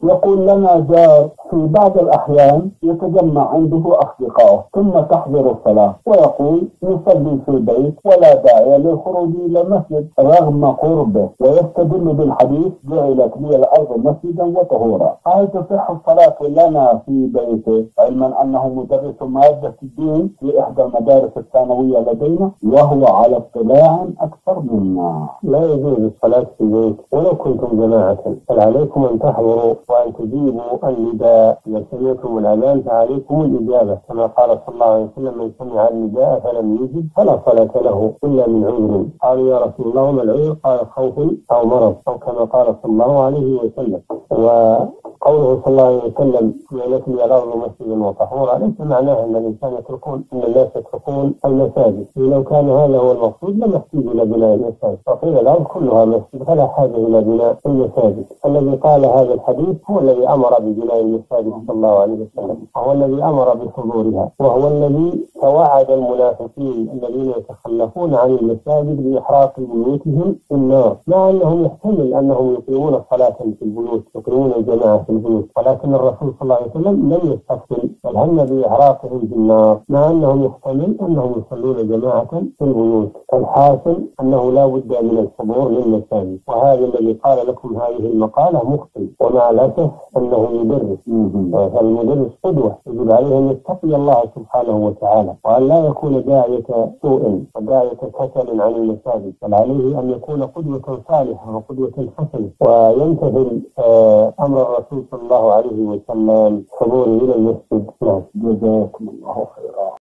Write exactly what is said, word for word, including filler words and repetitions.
يقول لنا جار في بعض الأحيان يتجمع عنده أصدقائه ثم تحضر الصلاة ويقول نصلي في البيت ولا داعي للخروج إلى المسجد رغم قربه، ويستدل بالحديث جعلت لي الأرض مسجدا وطهورا. هل تصح الصلاة لنا في بيته علما أنه مدرس مادة الدين في إحدى المدارس الثانوية لدينا وهو على اطلاع أكثر منا؟ لا يجوز الصلاة في البيت ولو كنتم جماعة، بل عليكم أن تحضروا وأن تجيبوا النداء. إذا سمعتم الأذان فعليكم الإجابة، كما قال صلى الله عليه وسلم من سمع النداء فلم يجب فلا صلاة له إلا من عذر. قالوا يا رسول الله ما العذر؟ قال خوف أو مرض، أو كما قال صلى الله عليه وسلم. وقوله صلى الله عليه وسلم جعلت لي الأرض مسجدا وطهورا ليس معناه أن الإنسان يتركون أن الناس يتركون المساجد. لو كان هذا هو المقصود لما احتاج إلى بناء المساجد، فقيل الأرض كلها مسجد فلا حاجة إلى بناء المساجد. الذي قال هذا الحديث هو الذي أمر ببناء المساجد صلى الله عليه وسلم، وهو الذي أمر بحضورها، وهو الذي توعد المنافقين الذين يتخلفون عن المساجد بإحراق بيوتهم بالنار، مع أنهم يحتمل أنهم يقيمون صلاة في البيوت، يقيمون الجماعة في البيوت، ولكن الرسول صلى الله عليه وسلم لم يستفصل بل هم بإحراقهم بالنار، مع أنهم يحتمل أنهم يصلون جماعة في البيوت. الحاصل أنه لا بد من الحضور للمساجد، وهذا الذي قال لكم هذه المقالة مخطئ، ومع الأسف أنه يدرس. فالمدرس قدوة يجب عليه أن يتقي الله سبحانه وتعالى، وأن لا يكون داعية سوء وداعية كسل عن المساجد، بل عليه أن يكون قدوة صالحة وقدوة حسنة، ويمتثل أمر الرسول صلى الله عليه وسلم حضوره إلى المسجد. جزاكم الله خيرا.